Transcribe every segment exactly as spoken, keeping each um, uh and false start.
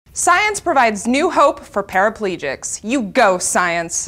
Science provides new hope for paraplegics. You go, science!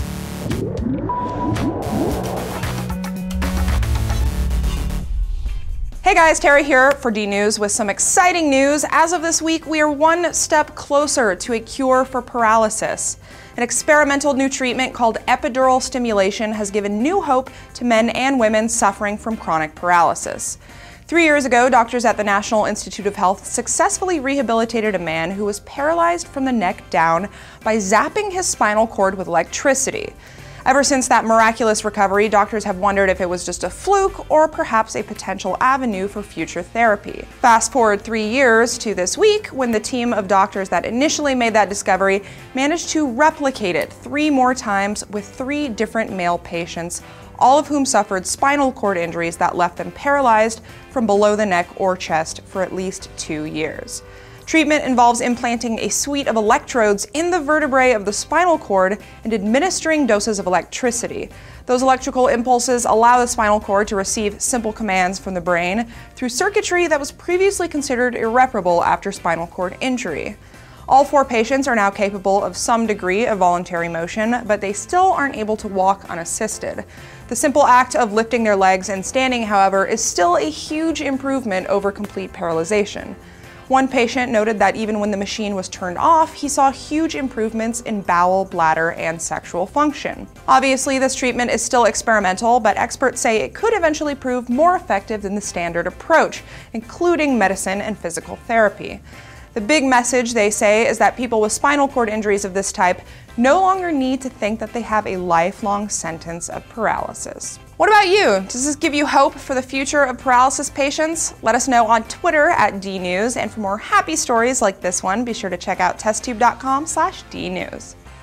Hey guys, Tara here for D News with some exciting news. As of this week, we are one step closer to a cure for paralysis. An experimental new treatment called epidural stimulation has given new hope to men and women suffering from chronic paralysis. Three years ago, doctors at the National Institute of Health successfully rehabilitated a man who was paralyzed from the neck down by zapping his spinal cord with electricity. Ever since that miraculous recovery, doctors have wondered if it was just a fluke or perhaps a potential avenue for future therapy. Fast forward three years to this week, when the team of doctors that initially made that discovery managed to replicate it three more times with three different male patients, all of whom suffered spinal cord injuries that left them paralyzed from below the neck or chest for at least two years. Treatment involves implanting a suite of electrodes in the vertebrae of the spinal cord and administering doses of electricity. Those electrical impulses allow the spinal cord to receive simple commands from the brain through circuitry that was previously considered irreparable after spinal cord injury. All four patients are now capable of some degree of voluntary motion, but they still aren't able to walk unassisted. The simple act of lifting their legs and standing, however, is still a huge improvement over complete paralyzation. One patient noted that even when the machine was turned off, he saw huge improvements in bowel, bladder, and sexual function. Obviously, this treatment is still experimental, but experts say it could eventually prove more effective than the standard approach, including medicine and physical therapy. The big message, they say, is that people with spinal cord injuries of this type no longer need to think that they have a lifelong sentence of paralysis. What about you? Does this give you hope for the future of paralysis patients? Let us know on Twitter at D News, and for more happy stories like this one, be sure to check out testtube dot com slash D News.